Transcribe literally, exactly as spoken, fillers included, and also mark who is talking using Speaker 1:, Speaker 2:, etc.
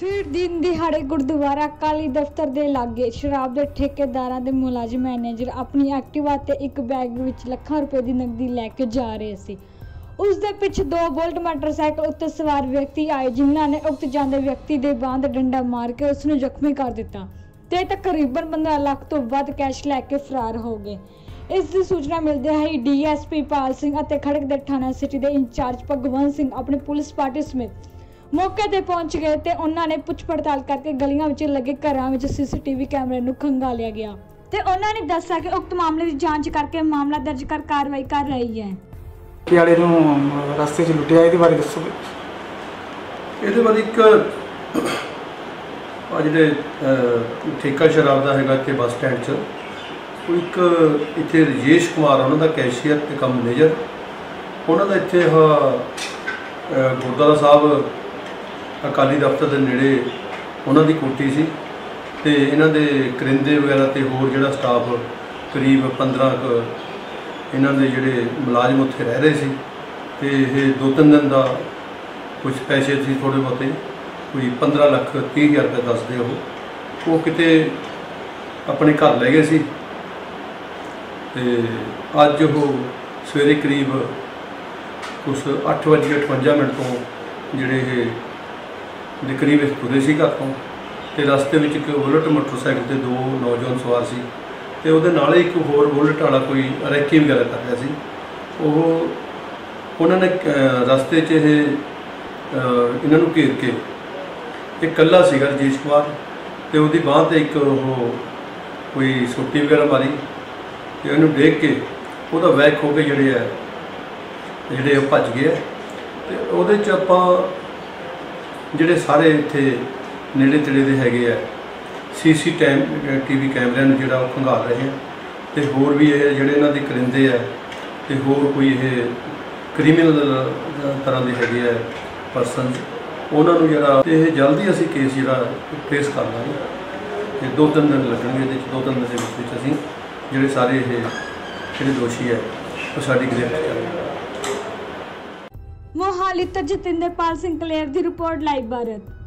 Speaker 1: फिर दिन दिहाड़े गुरुद्वारा अकाली दफ्तर के लागे शराब के ठेकेदार के मुलाजिम मैनेजर अपनी एक्टिवा ते एक बैग विच लाखां रुपए की नकदी लैके जा रहे सी। उस दे पिछ दो बुलेट मोटरसाइकिल उत्ते सवार व्यक्ति आए जिन्हां ने उक्त जांदे व्यक्ति दे बांह ते डंडा मार के उसनूं जख्मी कर दिता ते तकरीबन पंद्रह लाख तो वध कैश लैके फरार हो गए। इस दी सूचना मिलदे ही D S P Pal Singh अते खड़क दे थाना सिटी दे इंचार्ज भगवंत सिंह अपनी पुलिस पार्टी समेत मौके ते पहुंच गए ते उन्हां ने पुछ पड़ताल करके गलियां विच लगे घरां विच सी सी टी वी कैमरे नूं खंगालिया गया ते उन्हां ने दस्सिया कि उक्त मामले की जांच करके मामला दर्ज कर कार्रवाई कर रही है।
Speaker 2: वाले नूं रस्ते च लुटिया इहदे बारे दस्सो।
Speaker 3: इहदे बारे एक आ जिहड़े ठेका शराब दा हैगा इत्थे बस स्टैंड च कोई एक इत्थे राजेश कुमार उन्हां दा कैशियर ते कम मैनेजर उन्हां दा इत्थे गुरुद्वारा साहब अकाली दफ्तर के नेड़े उन्होंने कोठी सी ते इन्हां दे करिंदे वगैरह ते होर जिहड़ा स्टाफ करीब पंद्रह क इन्हां दे जिहड़े मुलाजम उत्थे रह रहे सी ते ये दो तीन दिन का कुछ पैसे सी थोड़े बहुते कोई पंद्रह लख तीह हज़ार रुपये दसदे वो किते अपने घर ले गए सी ते अज वो सवेरे करीब कुछ अठ बज के अठवंजा मिनट तो जिहड़े दे करीब तुरे सी घर तो ते रस्ते में एक बुलेट मोटरसाइकिल ते दो नौजवान सवार सी ते उहदे नाल एक होर बुलेट वाला कोई रैकी वगैरह कर रहा सी। उन्होंने रस्ते च इन्हां नूं घेर के एक कल्ला सीगा राजेश कुमार ते उहदी बांह ते एक कोई सोटी वगैरह मारी ते इहनूं देख के उहदा बैग खो के जिहड़े है जिहड़े भज गए ते उहदे च आपां जिहड़े सारे इत्थे नेड़े तेड़े दे हैगे है सी सी टैम टी वी कैमरिਆਂ ਨੂੰ ਜਿਹੜਾ ਉਹ ਖੰਗਾਲ ਰਹੇ हैं ਤੇ ਹੋਰ ਵੀ ਇਹ ਜਿਹੜੇ ਇਹਨਾਂ ਦੇ ਕਰਿੰਦੇ ਆ ਤੇ ਹੋਰ ਕੋਈ ਇਹ ਕ੍ਰਿਮੀਨਲ ਤਰ੍ਹਾਂ ਦੇ ਹੈਗੇ ਆ ਪਰਸਨ ਉਹਨਾਂ ਨੂੰ ਜਿਹੜਾ ਤੇ ਇਹ ਜਲਦੀ ਅਸੀਂ ਕੇਸ ਜਿਹੜਾ ਟ੍ਰੇਸ ਕਰ ਲਾਂਗੇ ਤੇ ਦੋ ਤਿੰਨ ਦਿਨ ਲੱਗਣਗੇ ਇਹਦੇ ਵਿੱਚ ਦੋ ਤਿੰਨ ਦਿਨ ਦੇ ਵਿੱਚ ਵਿੱਚ ਅਸੀਂ ਜਿਹੜੇ ਸਾਰੇ ਇਹ ਜਿਹੜੇ ਦੋਸ਼ੀ ਹੈ ਉਹ ਸਾਡੀ ਗ੍ਰਿਫਤ ਕਰਾਂਗੇ।
Speaker 1: मोहाली तो जतिंदरपाल सिंह कलेर की रिपोर्ट लाइव भारत।